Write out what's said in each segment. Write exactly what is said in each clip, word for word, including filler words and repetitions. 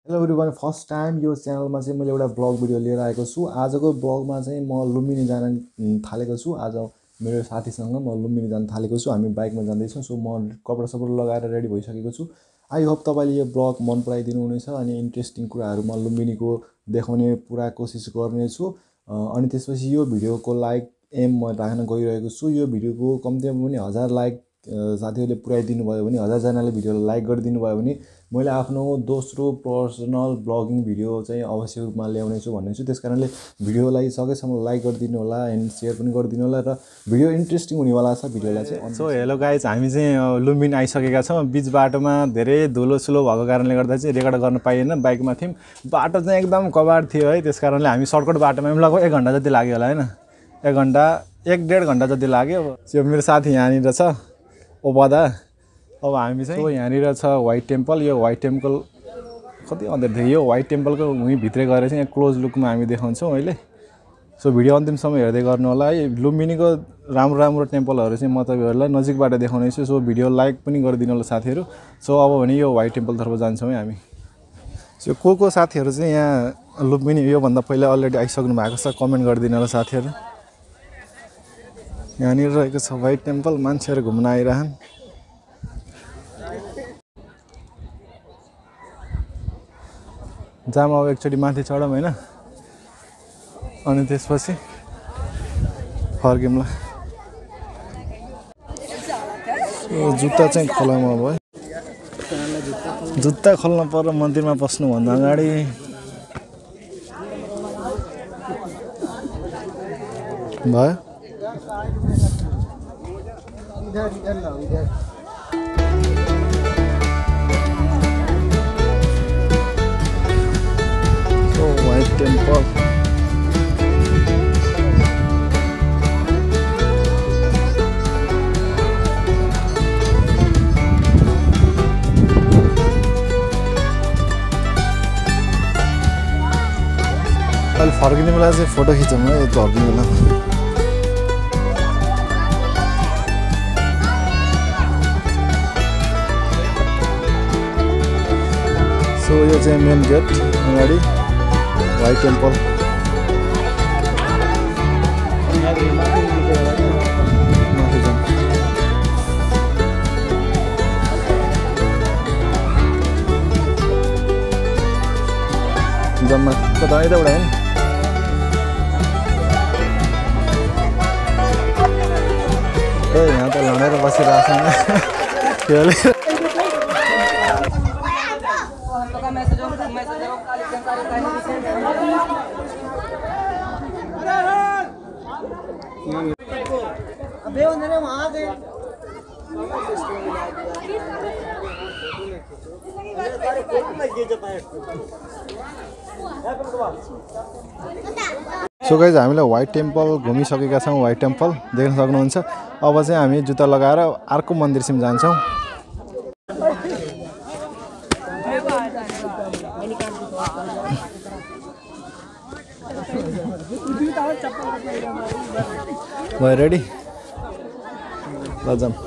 Hello everyone, first time यो च्यानलमा चाहिँ मैले एउटा ब्लग भिडियो लिएर आएको छु। आजको ब्लगमा चाहिँ म लुम्बिनी जान थालेको छु। आज मेरो साथीसँग म लुम्बिनी जान थालेको छु। हामी बाइकमा जाँदैछौँ। सो म कपडा सपडा लगाएर रेडी भइसकेको छु। आई होप तपाईँले यो ब्लग मन पराइदिनु हुनेछ अनि इन्ट्रेस्टिङ कुराहरू म लुम्बिनीको देखाउने पुरा कोसिस गर्नेछु। अनि त्यसपछि यो भिडियोको लाइक एम म राख्न गइरहेको छु। यो भिडियोको कम्तीमा पनि हजार लाइक साथीहरूले पुऱ्याइदिनु भयो भने, हजारजनाले भिडियोलाई लाइक गरिदिनु भयो भने मैले आफ्नो दोस्रो पर्सनल ब्लगिङ भिडियो चाहिँ अवश्य रूपमा ल्याउने छु भन्ने छु। त्यस कारणले भिडियोलाई सकेसम्म लाइक गरिदिनु होला एन्ड सेयर पनि गरिदिनु होला र भिडियो इन्ट्रेस्टिङ हुनेवाला छ भिडियोलाई चाहिँ। सो हेलो गाइज, हामी चाहिँ लुम्बिनी आइसकेका छौँ। बिच बाटोमा धेरै धुलो सुलो भएको कारणले गर्दा चाहिँ रेकर्ड गर्न पाइएन। बाइकमा थियौँ, बाटो चाहिँ एकदम कबाड थियो है। त्यस कारणले हामी सर्टकट बाटोमा पनि लगभग एक घन्टा जति लाग्यो होला होइन, एक घन्टा एक डेढ घन्टा जति लाग्यो। त्यो मेरो साथी यहाँनिर छ ओबादा। अब हामी चाहिँ यहाँनिर छ व्हाइट टेम्पल। यो व्हाइट टेम्पल कति अन्धेर थियो। यो व्हाइट टेम्पलको वहीँ भित्रै गएर चाहिँ यहाँ क्लोज लुकमा हामी देखाउँछौँ अहिले। सो भिडियो अन्तिमसम्म हेर्दै गर्नु होला है। लुम्बिनीको राम्रो राम्रो टेम्पलहरू चाहिँ म तपाईँहरूलाई नजिकबाट देखाउने छु। सो भिडियो लाइक पनि गरिदिनु होला साथीहरू। सो अब भने यो व्हाइट टेम्पलतर्फ जान्छौँ है हामी। सो को को साथीहरू चाहिँ यहाँ लुम्बिनी योभन्दा पहिला अलरेडी आइसक्नु भएको छ कमेन्ट गरिदिनु होला साथीहरू। यहाँनिर रहेको छ व्हाइट टेम्पल, मान्छेहरू घुम्न आइरहन्। जाम अब एकचोटि माथि चढौँ होइन, अनि त्यसपछि फर्क्यौँ ल। जुत्ता चाहिँ खोलामा भयो। जुत्ता खोल्न पर्यो मन्दिरमा पस्नुभन्दा अगाडि। भयो व्हाइट टेम्पल। अहिले फर्किने बेला चाहिँ फोटो खिचौँ है, यो फर्किने बेला। सो यो चाहिँ मेन गेट अगाडि व्हाइट टेम्पल। जम्मा कता यताबाट होइन, ए यहाँ त लडेर बसिरहेको छ। सो गाइज, हामीलाई व्हाइट टेम्पल घुमिसकेका छौँ। व्हाइट टेम्पल देख्न सक्नुहुन्छ। अब चाहिँ हामी जुत्ता लगाएर अर्को मन्दिरसम्म जान्छौँ। भयो रेडी, ल जाऊँ।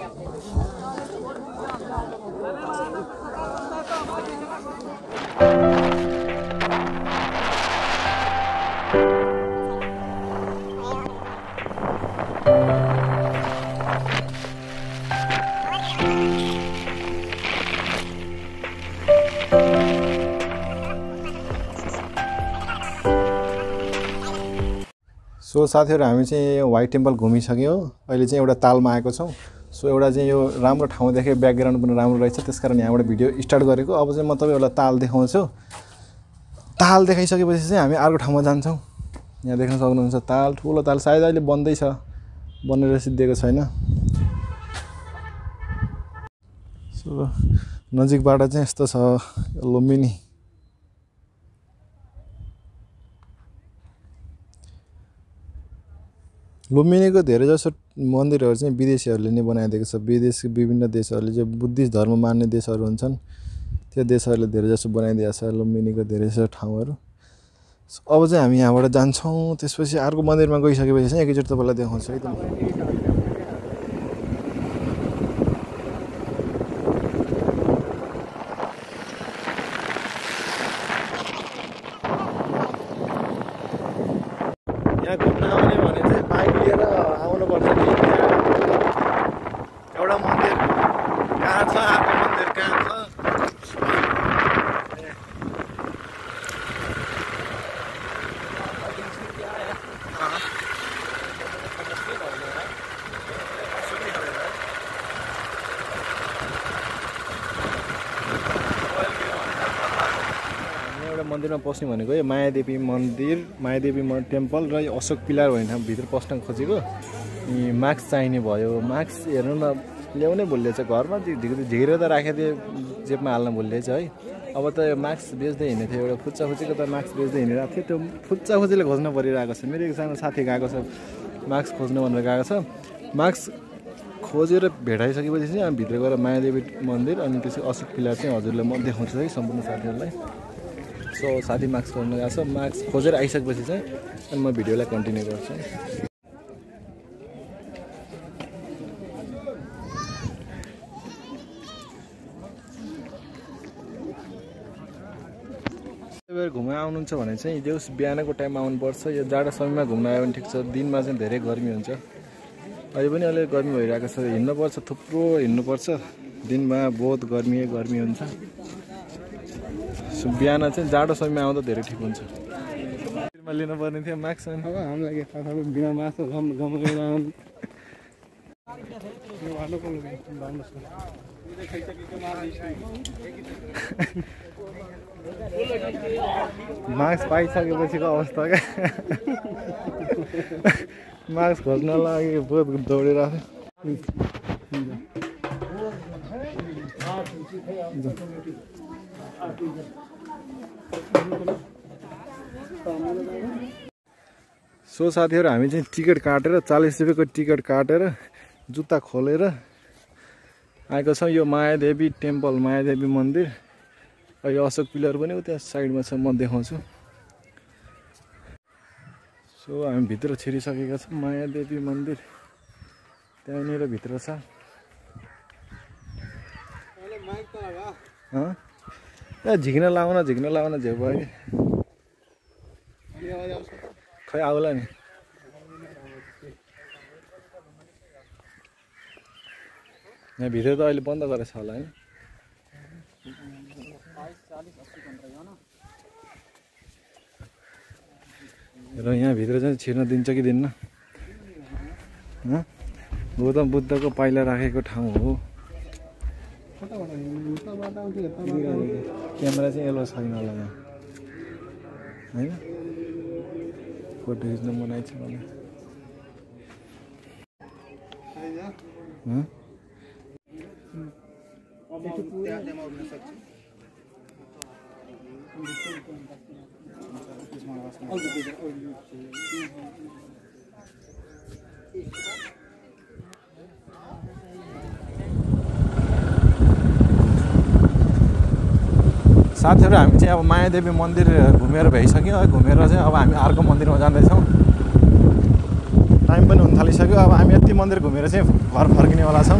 सो साथीहरू, हामी चाहिँ व्हाइट टेम्पल घुमिसक्यौँ। अहिले चाहिँ एउटा तालमा आएको छौँ। सो एउटा चाहिँ यो राम्रो ठाउँ देखेँ, ब्याकग्राउन्ड पनि राम्रो रहेछ, त्यस कारण यहाँबाट भिडियो स्टार्ट गरेको। अब चाहिँ म तपाईँहरूलाई ताल देखाउँछु। ताल देखाइसकेपछि चाहिँ हामी अर्को ठाउँमा जान्छौँ। यहाँ देख्न सक्नुहुन्छ ताल, ठुलो ताल। सायद अहिले बन्दैछ, बनेर सिद्धिएको छैन। सो नजिकबाट चाहिँ यस्तो छ लुम्बिनी। लुम्बिनीको धेरै जसो मन्दिरहरू चाहिँ विदेशीहरूले नै बनाइदिएको छ। विदेश विभिन्न देशहरूले जो बुद्धिस्ट धर्म मान्ने देशहरू हुन्छन्, त्यो देशहरूले धेरै जसो बनाइदिएको छ लुम्बिनीको धेरै जसो ठाउँहरू। अब चाहिँ हामी यहाँबाट जान्छौँ। त्यसपछि अर्को मन्दिरमा गइसकेपछि चाहिँ एकैचोटि तपाईँलाई देखाउँछु है त। यहाँ घुम्न आउने भने चाहिँ बाइक लिएर आउनुपर्छ नि। एउटा मन्दिर कहाँ छ, अर्को मन्दिर कहाँ छ, मन्दिरमा पस्ने भनेको यो मायादेवी मन्दिर, मायादेवी टेम्पल र यो अशोक पिलर भन्ने ठाउँ भित्र पस्न खोजेको। अनि मास्क चाहिने भयो। मास्क हेर्नु न ल्याउनै भुलिएछ, घरमा झिकेर त राखेको थिएँ, जेबमा हाल्न भुलिएछ है। अब त यो मास्क बेच्दै हिँडेको थियो, एउटा फुच्चा फुच्चीको त मास्क बेच्दै हिँडिरहेको थियो। त्यो फुच्चा फुच्चीले खोज्न परिरहेको छ। मेरो एकजना साथी गएको छ मास्क खोज्नु भनेर गएको छ। मास्क खोजेर भेटाइसकेपछि चाहिँ हामी भित्र गएर मायादेवी मन्दिर अनि त्यसै अशोक पिलर चाहिँ हजुरलाई म देखाउँछु है सम्पूर्ण साथीहरूलाई। सो साथी मास्क खोज्न गएको छ। मास्क खोजेर आइसकेपछि चाहिँ अनि म भिडियोलाई कन्टिन्यू गर्छु। घुम्न आउनुहुन्छ भने चाहिँ देउस बिहानको टाइममा आउनुपर्छ। यो जाडो समयमा घुम्न आयो भने ठिक छ, दिनमा चाहिँ धेरै गर्मी हुन्छ। अहिले पनि अलिक गर्मी भइरहेको छ, हिँड्नुपर्छ, थुप्रो हिँड्नुपर्छ। दिनमा बहुत गर्मी गर्मी हुन्छ। सो बिहान चाहिँ जाडो समयमा आउँदा धेरै ठिक हुन्छ। लिनुपर्ने थियो मास्क। अब हामीलाई बिना मास्क मास्क पाइसकेपछिको अवस्था क्या। मास्क खोज्न लागि बहुत दौडेर सो साथीहरू हामी चाहिँ टिकट काटेर चालीस रुपियाँको टिकट काटेर जुत्ता खोलेर आएको छौँ। यो मायादेवी टेम्पल, मायादेवी मन्दिर। यो अशोक पिलर पनि त्यहाँ साइडमा छ, म देखाउँछु। सो हामी भित्र छिरिसकेका छौँ। मायादेवी मन्दिर त्यहाँनिर भित्र छ। ए झिक्न लाउन झिक्न लाउन झेउ भयो कि खै आउला नि। यहाँ भित्र त अहिले बन्द गरेछ होला है। र यहाँभित्र चाहिँ छिर्न दिन्छ कि दिन्न? गौतम बुद्धको पाइला राखेको ठाउँ हो। क्यामेरा चाहिँ एलो छैन होला यहाँ होइन, फोटो खिच्न मनाइ छ भने। साथीहरू हामी चाहिँ अब मायादेवी मन्दिर घुमेर भइसक्यो है। घुमेर चाहिँ अब हामी अर्को मन्दिरमा जाँदैछौँ। टाइम पनि हुन थालिसक्यो। अब हामी यति मन्दिर घुमेर चाहिँ घर फर्किनेवाला छौँ।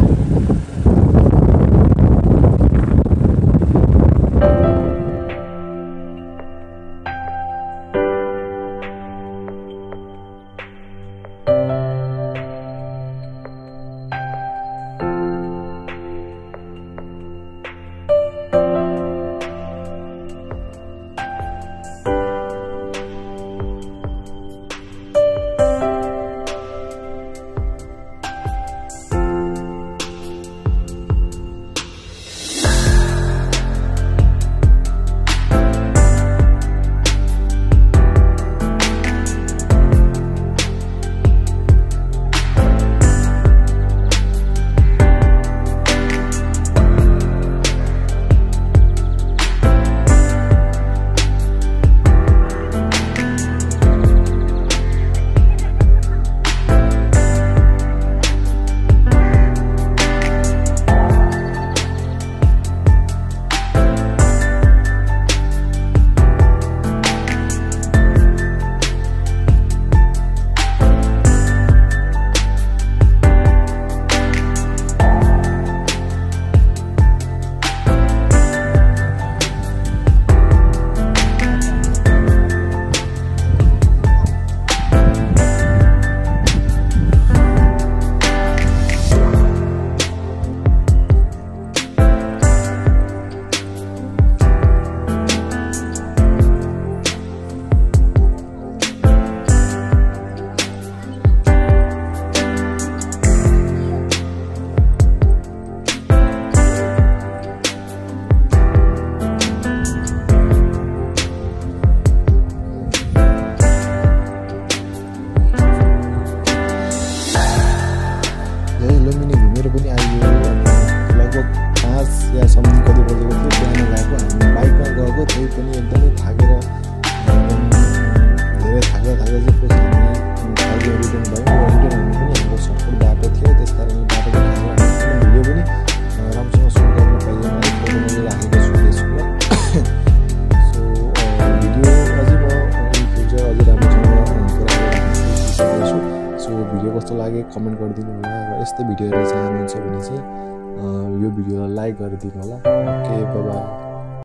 एकदमै थाकेर धेरै थाकेर थाकेर चाहिँ पछि हामी खाली रिटर्न भयो र रिटर्न हुनु पनि हाम्रो सर्टकट बाटो थियो, त्यस कारणले बाटोको थाकेर भिडियो पनि राम्रोसँग सुट गर्न पाइएन। फोटो मैले राखेको छु त्यसको सो भिडियो अझै म इन फ्युचर अझै राम्रोसँग कुरा गरिदिन्छु। सो भिडियो कस्तो लाग्यो कमेन्ट गरिदिनु होला र यस्तै भिडियो हेर्न चाहनुहुन्छ भने चाहिँ यो भिडियोलाई लाइक गरिदिनु होला। Okay bye by.